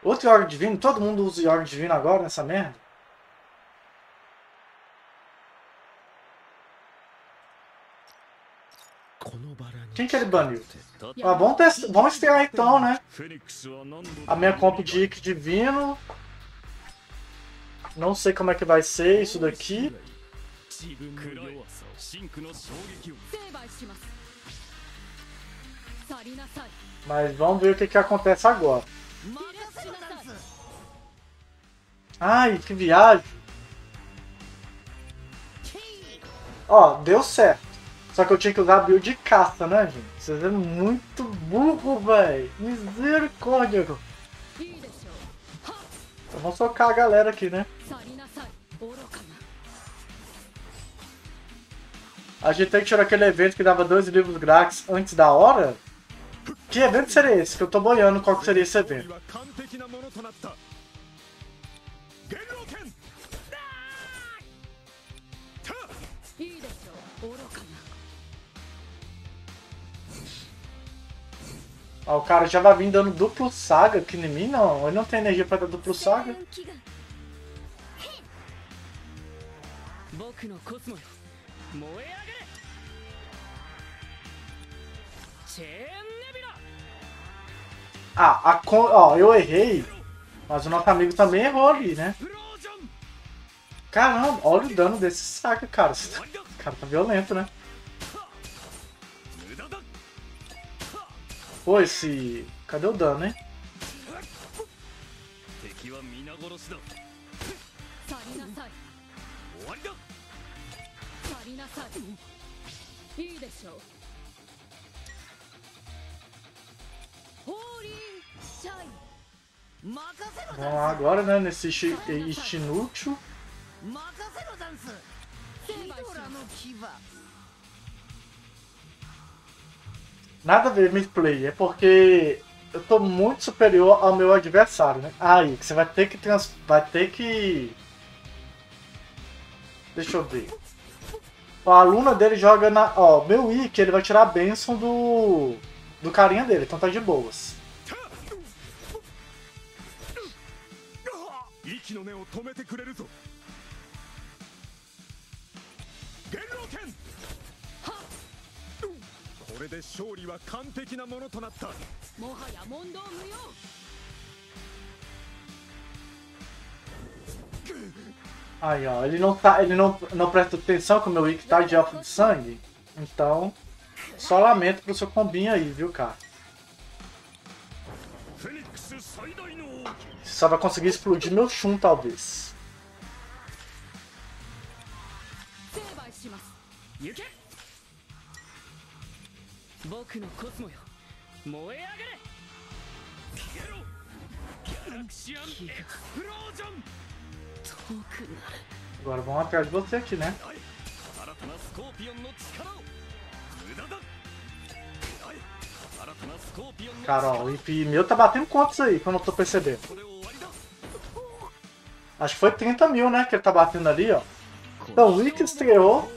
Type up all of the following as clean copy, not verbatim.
Outro York Divino? Todo mundo usa York Divino agora nessa merda? Quem que ele baniu? Ah, vamos estrear então, né? A minha comp de Ikki Divino. Não sei como é que vai ser isso daqui. Mas vamos ver o que acontece agora. Ai, que viagem. Ó, deu certo. Só que eu tinha que usar a build de caça, né, gente? Vocês é muito burro, velho. Misericórdia. Então vamos socar a galera aqui, né? A gente tem que tirar aquele evento que dava 2 livros grátis antes da hora? Que evento seria esse? Que eu tô boiando qual que seria esse evento. Ó, o cara já vai vir dando duplo saga aqui em mim, não. Ele não tem energia pra dar duplo saga. Ah, ó, eu errei, mas o nosso amigo também errou ali, né? Caramba, olha o dano desse saga, cara. Esse cara tá violento, né? Pô, esse... Cadê o dano, hein? Vamos lá agora, né? Nesse inútil. Nada a ver midplay, é porque eu tô muito superior ao meu adversário, né? Aí, você vai ter que... Deixa eu ver. Ó, a aluna dele joga na... Ó, meu Ikki, ele vai tirar a bênção do carinha dele, então tá de boas. Aí, ó, ele não presta atenção que o meu Ikki tá de elfo de sangue. Então, só lamento pro seu combinho aí, viu, cara? Você só vai conseguir explodir meu Shun, talvez. Agora vamos atrás de você aqui, né? Cara, ó, o IP meu tá batendo quantos aí, que eu não tô percebendo. Acho que foi 30 mil, né, que ele tá batendo ali, ó. Então, o Ikki estreou.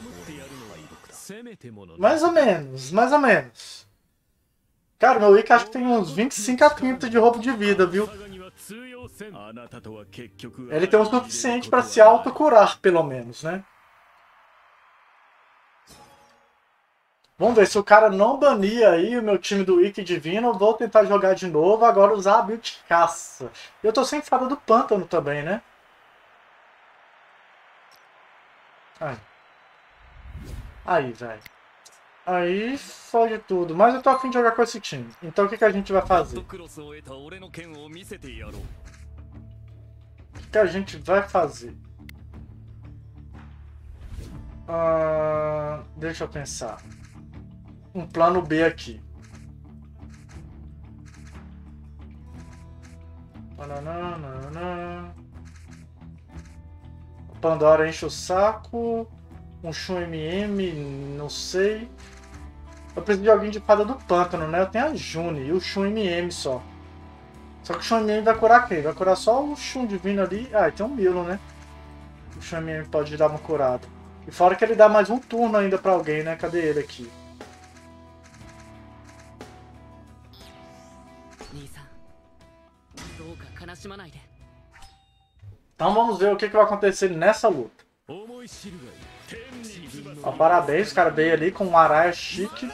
Mais ou menos, mais ou menos. Cara, meu Ikki acho que tem uns 25 a 30 de roubo de vida, viu? Ele tem o suficiente pra se autocurar, pelo menos, né? Vamos ver, se o cara não banir aí o meu time do Ikki Divino, eu vou tentar jogar de novo, agora usar a build de caça. Eu tô sem fada do pântano também, né? Aí, velho. Aí foge tudo. Mas eu tô a fim de jogar com esse time. Então o que a gente vai fazer? O que a gente vai fazer? Deixa eu pensar. Um plano B aqui. Pandora enche o saco. Um Shun MM, não sei. Eu preciso de alguém de fada do pântano, né? Eu tenho a June e o Shun MM só. Só que o Shun MM vai curar quem? Vai curar só o Shun divino ali. Ah, e tem um Milo, né? O Shun MM pode dar uma curada. E fora que ele dá mais um turno ainda pra alguém, né? Cadê ele aqui? Então vamos ver o que vai acontecer nessa luta. Ó, parabéns, o cara veio ali com um Araya chique.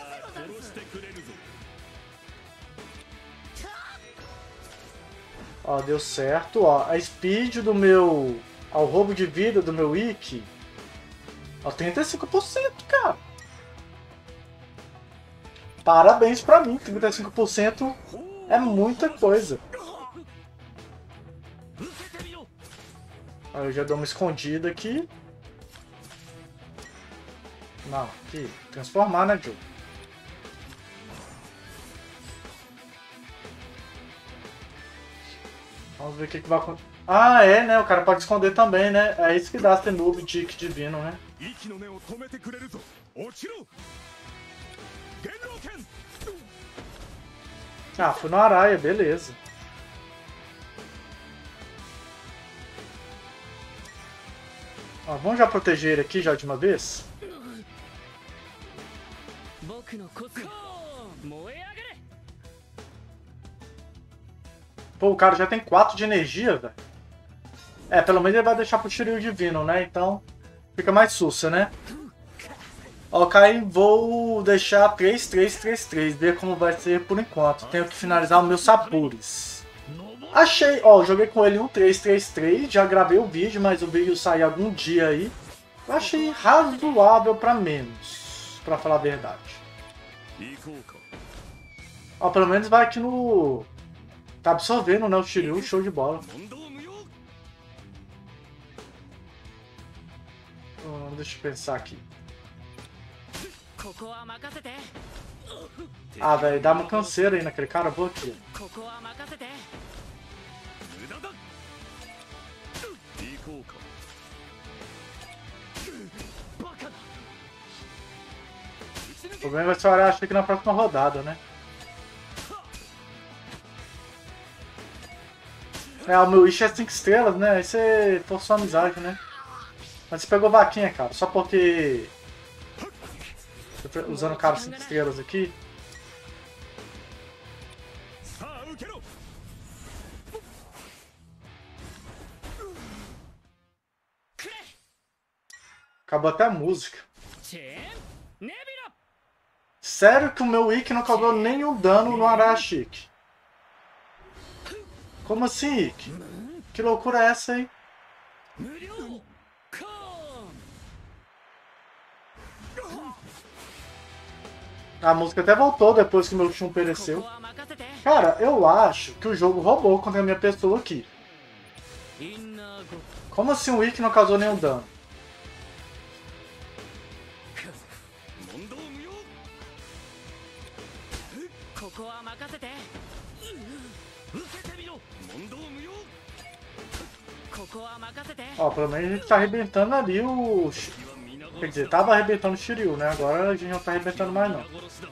Ó, deu certo. Ó, a speed do meu... Ó, o roubo de vida do meu Ikki. Ó, 35%, cara. Parabéns pra mim, 35% é muita coisa. Ó, eu já dou uma escondida aqui. Não, aqui. Transformar, né, Joe? Vamos ver o que vai acontecer. Ah, é, né? O cara pode esconder também, né? É isso que dá ser noob de Ikki divino, né? Ah, fui no Araya, beleza. Ó, vamos já proteger ele aqui já de uma vez? Pô, o cara já tem 4 de energia, velho. É, pelo menos ele vai deixar pro Shiryu divino, né? Então fica mais sussa, né? Ok, vou deixar 3-3-3-3, ver como vai ser por enquanto. Tenho que finalizar os meus Sapures. Achei, ó, joguei com ele um 3-3-3, já gravei o vídeo, mas o vídeo sai algum dia aí. Eu achei razoável pra menos, pra falar a verdade. Ó, pelo menos vai aqui no... Tá absorvendo, né, o Shiryu, show de bola. Deixa eu pensar aqui. Ah, velho, dá uma canseira aí naquele cara, vou aqui. O problema vai ser o Arashi aqui na próxima rodada, né? É, o meu Ishi é 5 estrelas, né? Aí você forçou a amizade, né? Mas você pegou vaquinha, cara, só porque... Usando o cara 5 estrelas aqui. Acabou até a música. Sério que o meu Ikki não causou nenhum dano no Arashi? Como assim, Ikki? Que loucura é essa aí? A música até voltou depois que meu Shun pereceu. Cara, eu acho que o jogo roubou contra a minha pessoa aqui. Como assim o Ikki não causou nenhum dano? Ó, pelo menos a gente tá arrebentando ali o... Quer dizer, tava arrebentando o Shiryu, né? Agora a gente não tá arrebentando mais não.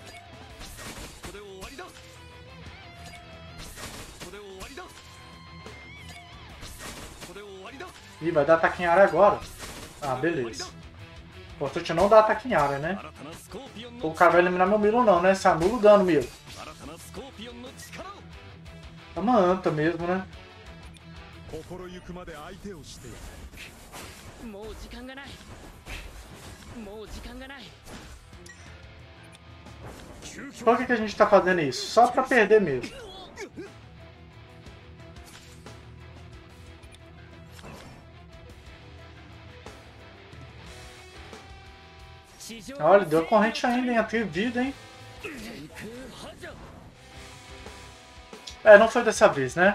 Ih, vai dar ataque em área agora? Ah, beleza. Importante não dar ataque em área, né? O cara vai eliminar meu Milo não, né? Se anula o dano, Milo. É uma anta mesmo, né? Por que a gente tá fazendo isso? Só pra perder mesmo. Olha, deu corrente ainda, hein? Atrevido, hein? É, não foi dessa vez, né?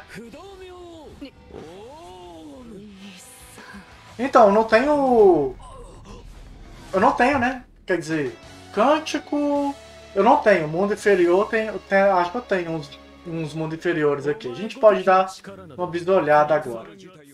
Então, eu não tenho... Eu não tenho, né? Quer dizer, Cântico... Eu não tenho. Mundo inferior, acho que eu tenho uns mundos inferiores aqui. A gente pode dar uma bisolhada agora.